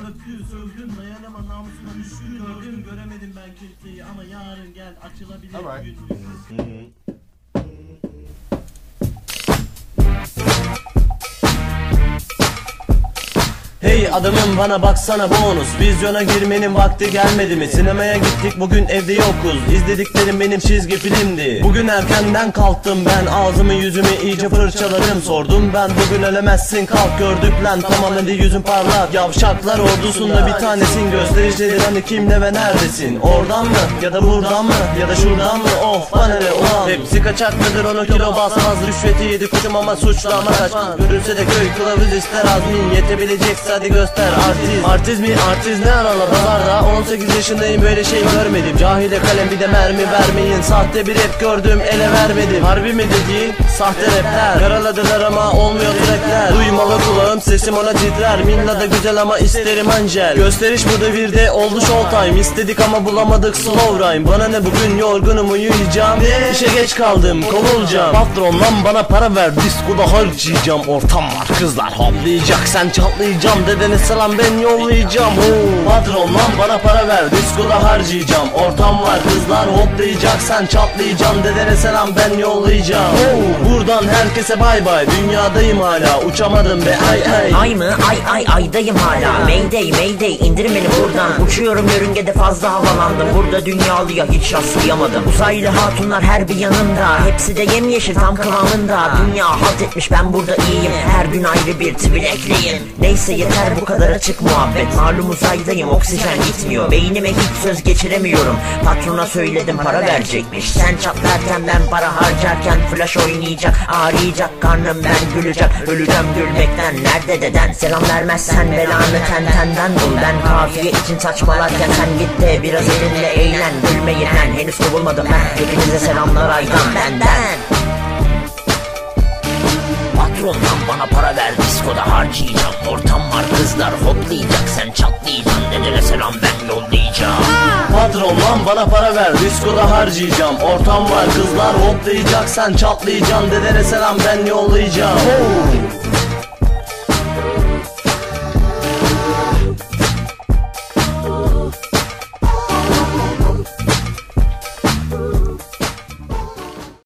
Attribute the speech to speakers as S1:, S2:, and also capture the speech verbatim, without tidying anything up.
S1: öptü sövdün dayanama namusuna düştü gördüm göremedim ben kimseyi ama yarın gel açılabilir gün. Hey adamım bana baksana bonus. Vizyona girmenin vakti gelmedi mi? Sinemaya gittik bugün evde yokuz. İzlediklerim benim çizgi filmdi. Bugün erkenden kalktım ben, ağzımı yüzümü iyice fırçalarım. Sordum ben bugün ölemezsin kalk gördük lan. Tamam hadi yüzün parlak. Yavşaklar ordusunda bir tanesin. Göstericidir hani kimle ve neredesin? Oradan mı ya da buradan mı ya da şuradan mı? Of bana ne ulan. Hepsi kaçak mıdır onu kilo basmaz. Rüşveti yedi kuşum ama suçlu ama kaçmaz. Görülse de köy kılavuz ister azmin. Yetebilecekse hadi göster artist. Artist mi artist ne arala pazarda? on sekiz yaşındayım böyle şey görmedim. Cahile kalem bir de mermi vermeyin. Sahte bir rap gördüm ele vermedim. Harbi mi dediğin sahte rapler. Karaladılar ama olmuyor trackler. Duymalı kulağım sesim ona titrer. Minna da güzel ama isterim Angel. Gösteriş bu devirde oldu show time. İstedik ama bulamadık slow rhyme. Bana ne bugün yorgunum uyuyacağım. Ne? İşe geç kaldım kovulacağım. Patron lan bana para ver diskoda harcayacağım. Ortam var kızlar hoplayacak sen çatlayacağım. Dedene selam ben yollayacağım. Oo. Patron lan bana para ver diskoda harcayacağım. Ortam var kızlar hoplayacak sen çatlayacağım. Dedene selam ben yollayacağım. Oo. Buradan herkese bay bay. Dünyadayım hala uçamadım be ay ay.
S2: Ay mı ay ay aydayım hala. Mayday mayday indirin beni buradan. Uçuyorum yörüngede fazla havalandım. Burada dünyalıya hiç rastlayamadım. Uzaylı hatunlar her bir yanımda. Hepsi de yemyeşil tam kıvamında. Dünya halt etmiş ben burada iyiyim. Her gün ayrı bir tibil ekleyin. Neyse yeter bu kadar açık muhabbet. Malum uzaydayım oksijen gitmiyor. Beynime hiç söz geçiremiyorum. Patrona söyledim para verecekmiş. Sen çatlarken ben para harcarken flash oynayacak. Ağrıyacak karnım ben gülecek. Öleceğim gülmekten nerede deden? Selam vermezsen belanı tentenden bul. Ben kafiye için saçmalarken sen git de biraz elinle eğlen. Gülme yeten henüz kovulmadım ben. Hepinize selamlar aydan benden. Patrondan bana para ver diskoda harcayacağım. Ortam var kızlar hoplayacak sen çatlayacaksın. Dedene selam ben yollayacağım.
S1: Patron lan bana para ver diskoda harcayacağım. Ortam var kızlar hoplayacak sen çatlayacaksın. Dedene selam ben yollayacağım. Oo.